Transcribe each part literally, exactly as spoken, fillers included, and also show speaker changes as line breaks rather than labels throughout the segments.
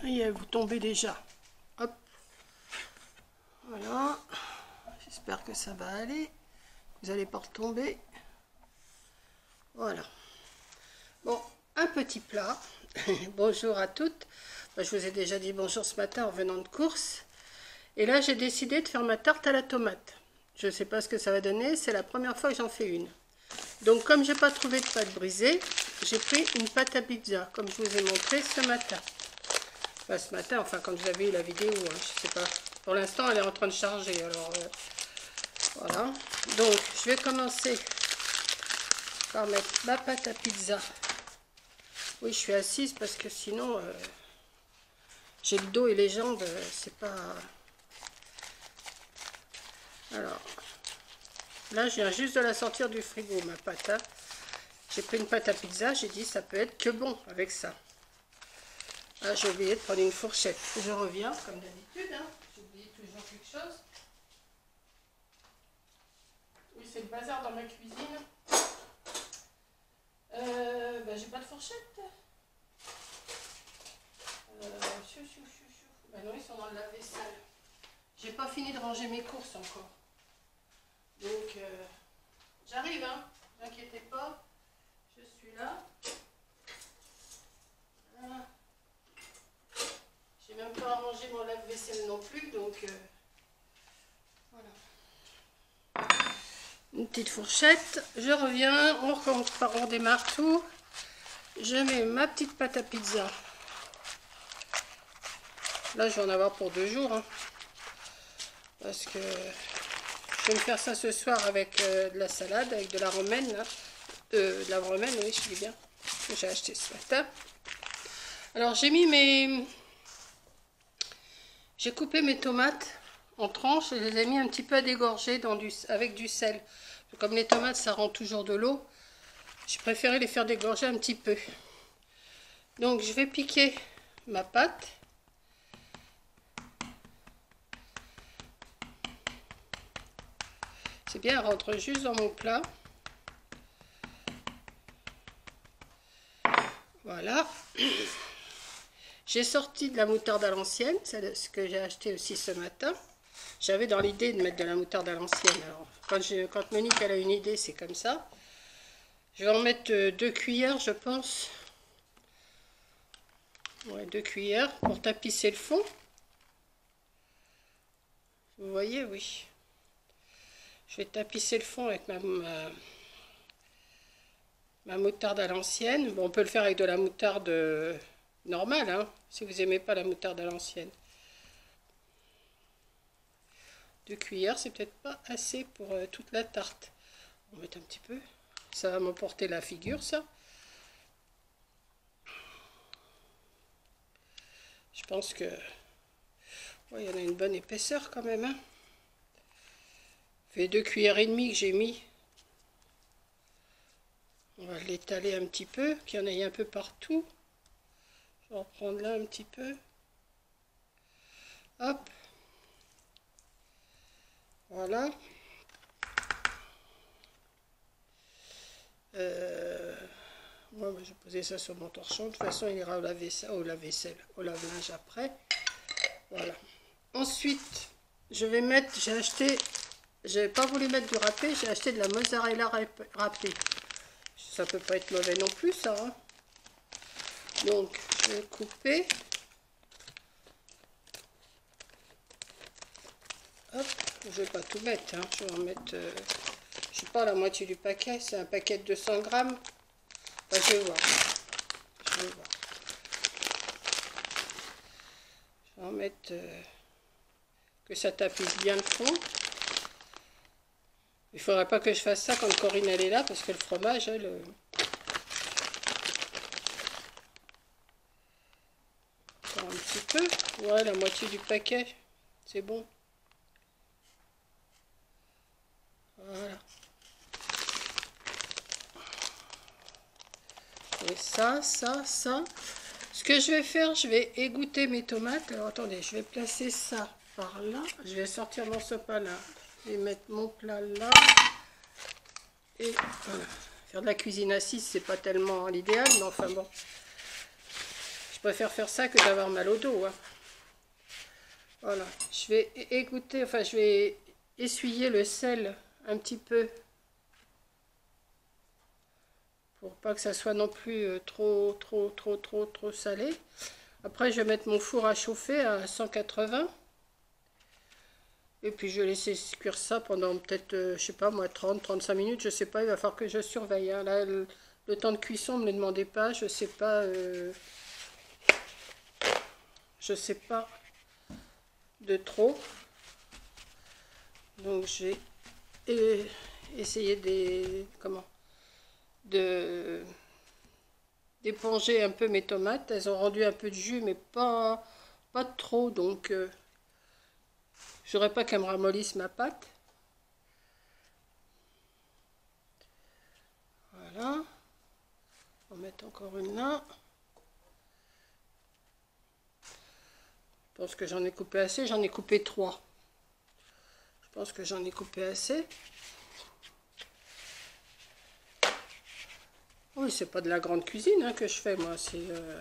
Et vous tombez déjà. Hop. Voilà. J'espère que ça va aller. Vous n'allez pas retomber. Voilà. Bon, un petit plat. Bonjour à toutes. Je vous ai déjà dit bonjour ce matin en venant de course. Et là, j'ai décidé de faire ma tarte à la tomate. Je ne sais pas ce que ça va donner. C'est la première fois que j'en fais une. Donc, comme je n'ai pas trouvé de pâte brisée, j'ai pris une pâte à pizza, comme je vous ai montré ce matin. Enfin, ce matin, enfin, quand vous avez eu la vidéo, hein, je sais pas. Pour l'instant, elle est en train de charger. Alors, euh, voilà. Donc, je vais commencer par mettre ma pâte à pizza. Oui, je suis assise parce que sinon, euh, j'ai le dos et les jambes, euh, c'est pas... Alors, là, je viens juste de la sortir du frigo, ma pâte. Hein. J'ai pris une pâte à pizza, j'ai dit ça peut être que bon avec ça. Ah, j'ai oublié de prendre une fourchette. Je reviens, comme d'habitude. Hein. J'ai oublié toujours quelque chose. Oui, c'est le bazar dans ma cuisine. Euh, ben, j'ai pas de fourchette. Euh, chou, chou, chou, chou. Ben non, ils sont dans le lave-vaisselle. J'ai pas fini de ranger mes courses encore. Donc, euh, j'arrive, hein. Ne vous inquiétez pas. Je suis là. Voilà. J'ai même pas arrangé mon lave-vaisselle non plus, donc euh, voilà. Une petite fourchette. Je reviens, on, on redémarre tout. Je mets ma petite pâte à pizza. Là, je vais en avoir pour deux jours, hein, parce que je vais me faire ça ce soir avec euh, de la salade, avec de la romaine, là. Euh, de la romaine, oui, je dis bien, que j'ai acheté ce matin. Alors, j'ai mis mes... J'ai coupé mes tomates en tranches et je les ai mis un petit peu à dégorger dans du... avec du sel. Comme les tomates, ça rend toujours de l'eau, j'ai préféré les faire dégorger un petit peu. Donc, je vais piquer ma pâte. C'est bien, elle rentre juste dans mon plat. Voilà. J'ai sorti de la moutarde à l'ancienne, c'est ce que j'ai acheté aussi ce matin. J'avais dans l'idée de mettre de la moutarde à l'ancienne. Alors, quand, je, quand Monique elle a une idée, c'est comme ça. Je vais en mettre deux cuillères, je pense. Ouais, deux cuillères pour tapisser le fond. Vous voyez, oui. Je vais tapisser le fond avec ma, ma, ma moutarde à l'ancienne. Bon, on peut le faire avec de la moutarde normale, hein, si vous n'aimez pas la moutarde à l'ancienne. Deux cuillères, c'est peut-être pas assez pour euh, toute la tarte. On va mettre un petit peu. Ça va m'emporter la figure, ça. Je pense que... Ouais, il y en a une bonne épaisseur quand même, hein. Fait deux cuillères et demie que j'ai mis. On va l'étaler un petit peu, qu'il y en ait un peu partout. Je vais en prendre là un petit peu. Hop. Voilà. Euh, moi, je vais poser ça sur mon torchon. De toute façon, il ira au lave-vaisselle, au lave-vaisselle, au lave-linge après. Voilà. Ensuite, je vais mettre, j'ai acheté, j'ai pas voulu mettre du râpé, j'ai acheté de la mozzarella râpée. Ça peut pas être mauvais non plus, ça. Hein. Donc, je vais couper. Hop, je vais pas tout mettre, hein. Je vais en mettre, euh, je sais pas, la moitié du paquet. C'est un paquet de deux cents grammes. Enfin, je vais voir. Je vais voir. Je vais en mettre, euh, que ça tapisse bien le fond. Il faudrait pas que je fasse ça quand Corinne elle est là, parce que le fromage, elle... Euh, un petit peu. Ouais, la moitié du paquet. C'est bon. Voilà. Et ça, ça, ça. Ce que je vais faire, je vais égoutter mes tomates. Alors attendez, je vais placer ça par là. Je vais sortir mon sopalin. Je vais mettre mon plat là. Et voilà. Faire de la cuisine assise, c'est pas tellement l'idéal, mais enfin bon. Je préfère faire ça que d'avoir mal au dos. Hein. Voilà, je vais égoutter, enfin je vais essuyer le sel un petit peu. Pour pas que ça soit non plus trop, trop, trop, trop, trop salé. Après, je vais mettre mon four à chauffer à cent quatre-vingts. Et puis, je vais laisser cuire ça pendant peut-être, euh, je sais pas moi, trente à trente-cinq minutes. Je sais pas, il va falloir que je surveille. Hein. Là, le, le temps de cuisson, ne me le demandez pas. Je sais pas. Euh, je sais pas de trop. Donc, j'ai essayé des... Comment de d'éponger un peu mes tomates. Elles ont rendu un peu de jus, mais pas, pas trop. Donc, euh, j'aurais pas qu'elles me ramollissent ma pâte. Voilà. On va mettre encore une là. Je pense que j'en ai coupé assez. J'en ai coupé trois. Je pense que j'en ai coupé assez. Oui, c'est pas de la grande cuisine hein, que je fais, moi. C'est, euh...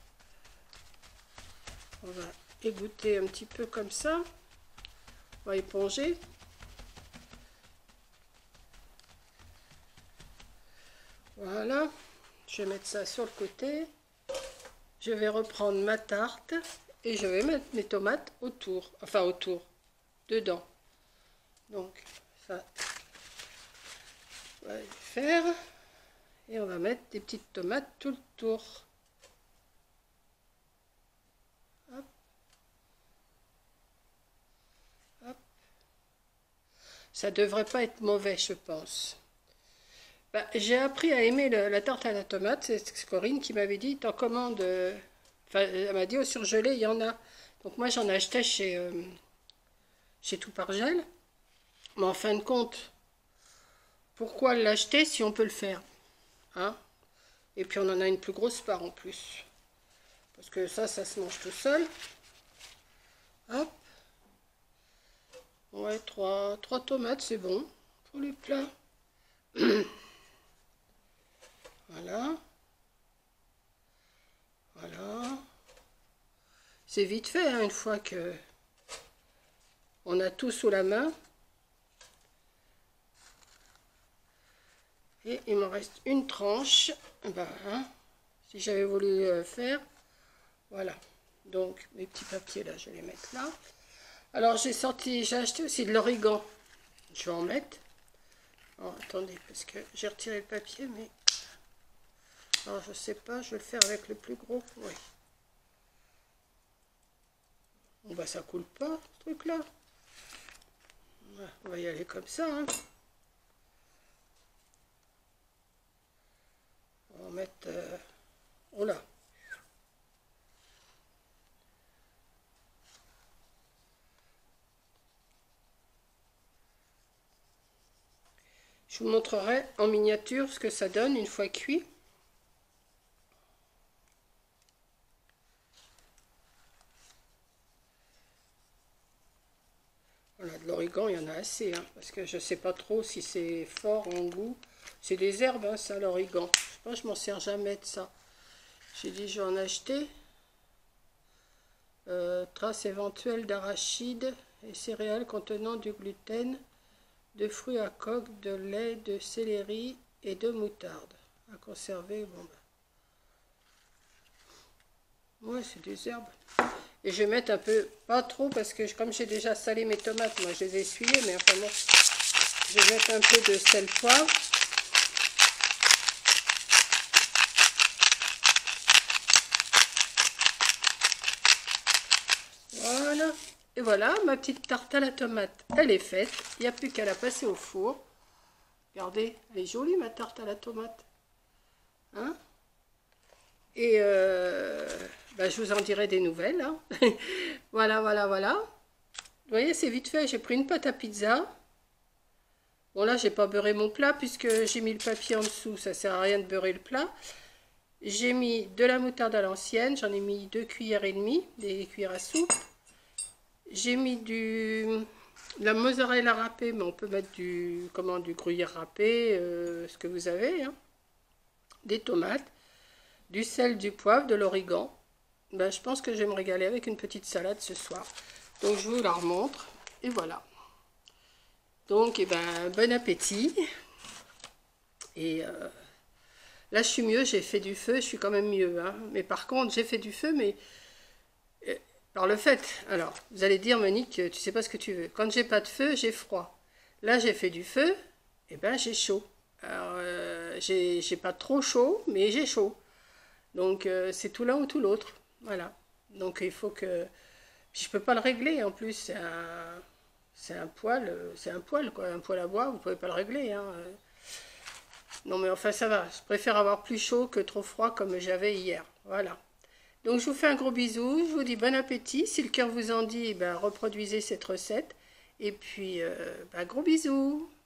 on va égoutter un petit peu comme ça. On va éponger. Voilà. Je vais mettre ça sur le côté. Je vais reprendre ma tarte et je vais mettre mes tomates autour. Enfin, autour. Dedans. Donc, ça, on va le faire. Et on va mettre des petites tomates tout le tour. Hop. Hop. Ça devrait pas être mauvais, je pense. Bah, j'ai appris à aimer le, la tarte à la tomate. C'est Corinne qui m'avait dit, t'en commandes... Euh, enfin, elle m'a dit, au surgelé, il y en a. Donc moi, j'en ai acheté chez, euh, chez Tout Par Gel. Mais en fin de compte, pourquoi l'acheter si on peut le faire hein? Et puis on en a une plus grosse part en plus. Parce que ça, ça se mange tout seul. Hop. Ouais, trois, trois tomates, c'est bon pour les plats. Voilà. Voilà. C'est vite fait, hein, une fois que on a tout sous la main. Et il me reste une tranche. Ben, hein, si j'avais voulu euh, faire. Voilà. Donc, mes petits papiers, là, je vais les mettre là. Alors, j'ai sorti, j'ai acheté aussi de l'origan. Je vais en mettre. Alors, attendez, parce que j'ai retiré le papier, mais... Alors, je sais pas, je vais le faire avec le plus gros. Oui. Bon, bah, ça coule pas, ce truc-là. On va y aller comme ça, hein. On va mettre... Euh... Oh là. Je vous montrerai en miniature ce que ça donne une fois cuit. Voilà, de l'origan, il y en a assez, hein, parce que je ne sais pas trop si c'est fort en goût. C'est des herbes, hein, ça, l'origan. Je ne je m'en sers jamais de ça. J'ai dit, je vais en acheter. Euh, traces éventuelles d'arachides et céréales contenant du gluten, de fruits à coque, de lait, de céleri et de moutarde. À conserver, bon ben. Ouais, c'est des herbes. Et je vais mettre un peu, pas trop, parce que comme j'ai déjà salé mes tomates, moi je les ai essuyées, mais enfin bon, je vais mettre un peu de sel poivre. Voilà. Et voilà, ma petite tarte à la tomate, elle est faite. Il n'y a plus qu'à la passer au four. Regardez, elle est jolie ma tarte à la tomate. Hein? Et euh, bah, je vous en dirai des nouvelles. Hein. Voilà, voilà, voilà. Vous voyez, c'est vite fait. J'ai pris une pâte à pizza. Bon, là, j'ai pas beurré mon plat puisque j'ai mis le papier en dessous. Ça sert à rien de beurrer le plat. J'ai mis de la moutarde à l'ancienne. J'en ai mis deux cuillères et demie, des cuillères à soupe. J'ai mis du de la mozzarella râpée, mais on peut mettre du comment du gruyère râpé, euh, ce que vous avez. Hein. Des tomates, du sel, du poivre, de l'origan. ben, je pense que je vais me régaler avec une petite salade ce soir. Donc je vous la remontre. Et voilà. Donc, eh ben, bon appétit. Et euh, là, je suis mieux. J'ai fait du feu. Je suis quand même mieux. Hein. Mais par contre, j'ai fait du feu, mais euh, par le fait. Alors, vous allez dire, Monique, tu sais pas ce que tu veux. Quand j'ai pas de feu, j'ai froid. Là, j'ai fait du feu. Et ben, j'ai chaud. Alors, euh, j'ai pas trop chaud, mais j'ai chaud. Donc, euh, c'est tout l'un ou tout l'autre. Voilà. Donc, il faut que... Puis, je peux pas le régler, en plus. C'est un... C'est un poêle, c'est un poêle, quoi. Un poêle à bois, vous pouvez pas le régler, hein. Non, mais enfin, ça va. Je préfère avoir plus chaud que trop froid, comme j'avais hier. Voilà. Donc, je vous fais un gros bisou. Je vous dis bon appétit. Si le cœur vous en dit, ben, reproduisez cette recette. Et puis, euh, ben, gros bisous.